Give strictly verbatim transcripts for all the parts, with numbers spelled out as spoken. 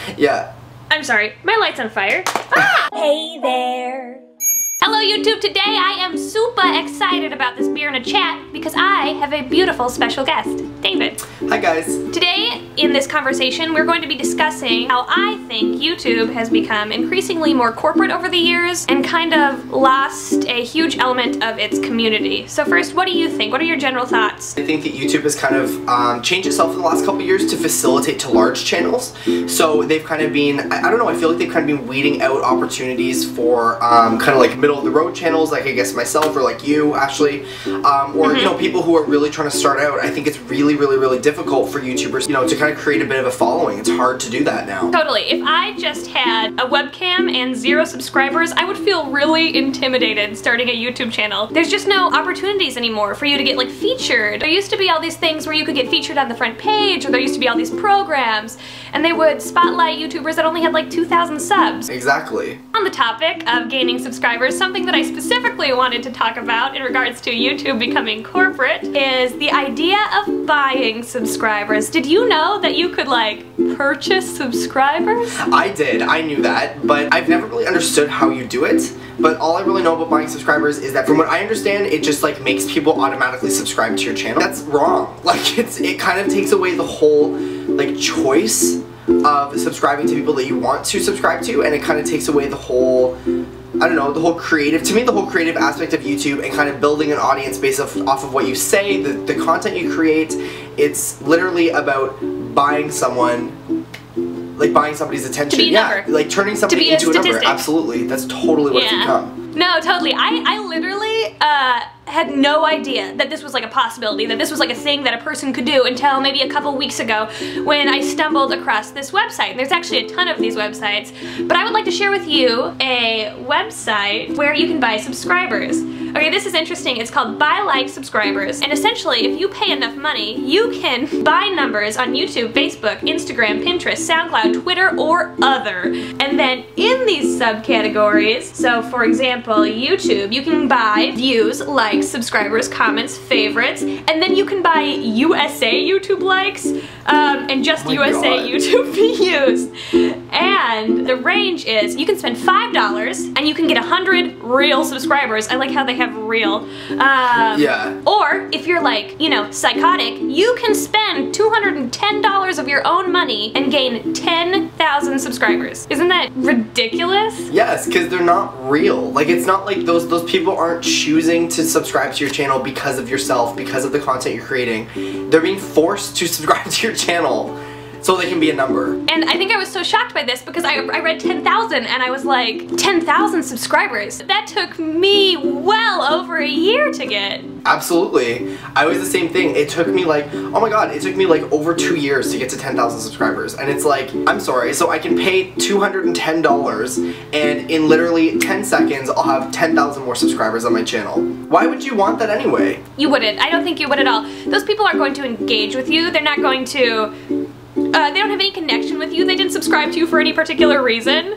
Yeah. I'm sorry, my light's on fire. Ah! Hey there. Hello YouTube, today I am super excited about this beer in a chat because I have a beautiful special guest, David. Hi guys. Today in this conversation we're going to be discussing how I think YouTube has become increasingly more corporate over the years and kind of lost a huge element of its community. So first, what do you think? What are your general thoughts? I think that YouTube has kind of um, changed itself in the last couple of years to facilitate to large channels. So they've kind of been, I, I don't know, I feel like they've kind of been weeding out opportunities for um, kind of like middle of the road channels, like I guess myself or like you, Ashley, um, or mm-hmm. you know, people who are really trying to start out. I think it's really, really, really difficult for YouTubers, you know, to kind of create a bit of a following. It's hard to do that now. Totally. If I just had a webcam and zero subscribers, I would feel really intimidated starting a YouTube channel. There's just no opportunities anymore for you to get like featured. There used to be all these things where you could get featured on the front page, or there used to be all these programs, and they would spotlight YouTubers that only had like two thousand subs. Exactly. On the topic of gaining subscribers, something that I specifically wanted to talk about in regards to YouTube becoming corporate is the idea of buying subscribers. Did you know that you could like purchase subscribers? I did, I knew that, but I've never really understood how you do it. But all I really know about buying subscribers is that from what I understand, it just like makes people automatically subscribe to your channel. That's wrong. Like it's it kind of takes away the whole like choice of subscribing to people that you want to subscribe to, and it kind of takes away the whole, I don't know, the whole creative, to me the whole creative aspect of YouTube and kind of building an audience based off, off of what you say, the, the content you create. It's literally about buying someone, like buying somebody's attention. To be a yeah, number. like turning somebody to into a, a number. Absolutely, that's totally what yeah. it's become. No, totally. I, I literally uh, had no idea that this was like a possibility, that this was like a thing that a person could do until maybe a couple weeks ago when I stumbled across this website. There's actually a ton of these websites, but I would like to share with you a website where you can buy subscribers. Okay, this is interesting. It's called Buy Like Subscribers, and essentially if you pay enough money, you can buy numbers on YouTube, Facebook, Instagram, Pinterest, SoundCloud, Twitter, or other. And then in these subcategories, so for example, YouTube, you can buy views, likes, subscribers, comments, favorites, and then you can buy U S A YouTube likes, um, and just oh U S A God. YouTube views. And the range is, you can spend five dollars and you can get a hundred real subscribers. I like how they have real. Um, yeah. Or if you're like, you know, psychotic, you can spend two hundred ten dollars of your own money and gain ten thousand subscribers. Isn't that ridiculous? Yes, because they're not real. Like it's not like those those people aren't choosing to subscribe to your channel because of yourself, because of the content you're creating. They're being forced to subscribe to your channel so they can be a number. And I think I was so shocked by this because I, I read ten thousand and I was like, ten thousand subscribers? That took me well over a year to get. Absolutely. I was the same thing. It took me like, oh my god, it took me like over two years to get to ten thousand subscribers. And it's like, I'm sorry, so I can pay two hundred ten dollars and in literally ten seconds I'll have ten thousand more subscribers on my channel. Why would you want that anyway? You wouldn't. I don't think you would at all. Those people aren't going to engage with you. They're not going to... Uh, they don't have any connection with you. They didn't subscribe to you for any particular reason.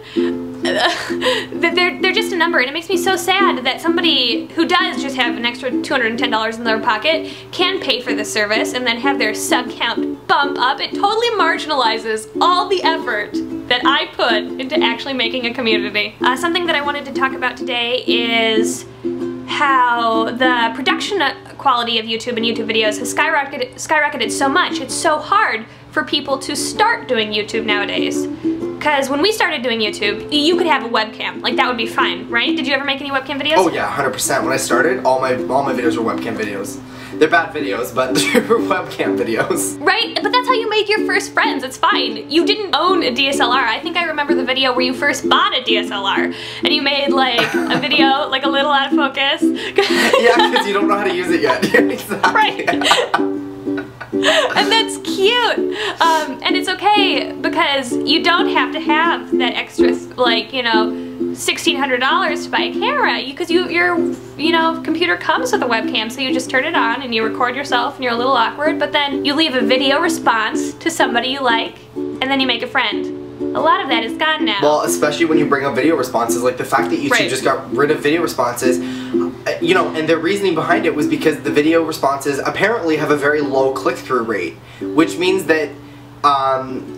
they're, they're just a number, and it makes me so sad that somebody who does just have an extra two hundred ten dollars in their pocket can pay for this service and then have their sub count bump up. It totally marginalizes all the effort that I put into actually making a community. Uh, something that I wanted to talk about today is how the production quality of YouTube and YouTube videos has skyrocketed, skyrocketed so much. It's so hard for people to start doing YouTube nowadays. Because when we started doing YouTube, you could have a webcam. Like that would be fine, right? Did you ever make any webcam videos? Oh yeah, one hundred percent. When I started, all my all my videos were webcam videos. They're bad videos, but they were webcam videos. Right, but that's how you made your first friends. It's fine. You didn't own a D S L R. I think I remember the video where you first bought a D S L R and you made like a video like a little out of focus. Yeah, because you don't know how to use it yet. Exactly. Right. And that's cute, um, and it's okay because you don't have to have that extra, like, you know, sixteen hundred dollars to buy a camera, because you, your, you know, computer comes with a webcam, so you just turn it on and you record yourself and you're a little awkward, but then you leave a video response to somebody you like, and then you make a friend. A lot of that is gone now. Well, especially when you bring up video responses, like the fact that YouTube right. just got rid of video responses, you know, and the reasoning behind it was because the video responses apparently have a very low click-through rate, which means that um,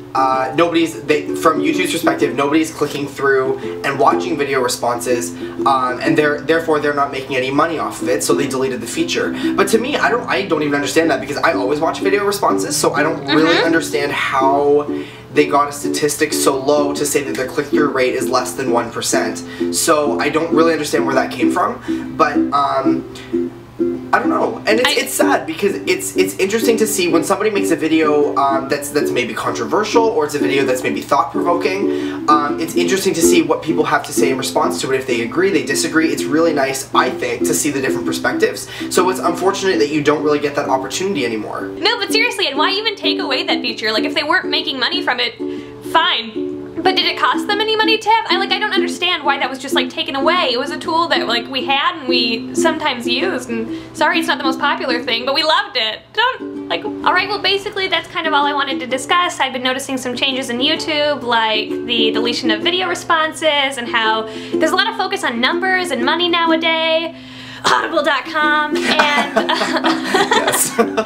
uh, nobody's, they, from YouTube's perspective, nobody's clicking through and watching video responses, um, and they're, therefore they're not making any money off of it, so they deleted the feature. But to me, I don't, I don't even understand that, because I always watch video responses, so I don't really Mm-hmm. understand how they got a statistic so low to say that their click-through rate is less than one percent. So I don't really understand where that came from, but um, I don't know, and it's, I, it's sad because it's it's interesting to see when somebody makes a video um, that's that's maybe controversial, or it's a video that's maybe thought-provoking. Um, it's interesting to see what people have to say in response to it, if they agree, they disagree. It's really nice, I think, to see the different perspectives. So it's unfortunate that you don't really get that opportunity anymore. No, but seriously, and why even take away that feature? Like, if they weren't making money from it, fine. But did it cost them any money to have? I like I don't understand why that was just like taken away. It was a tool that like we had and we sometimes used, and sorry it's not the most popular thing, but we loved it. Don't like alright, well basically that's kind of all I wanted to discuss. I've been noticing some changes in YouTube, like the deletion of video responses and how there's a lot of focus on numbers and money nowadays. Audible dot com and Yes. but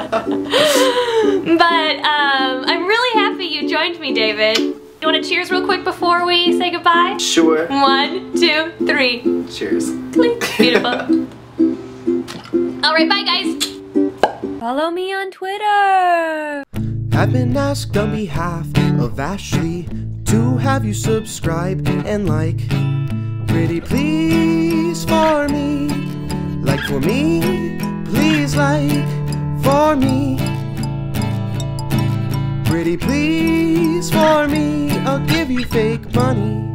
um, I'm really happy you joined me, David. You want to cheers real quick before we say goodbye? Sure. One, two, three. Cheers. Clink. Beautiful. Alright, bye guys. Follow me on Twitter. I've been asked on behalf of Ashley to have you subscribe and like. Pretty please for me. Like for me. Please like for me. Pretty please for me, I'll give you fake money.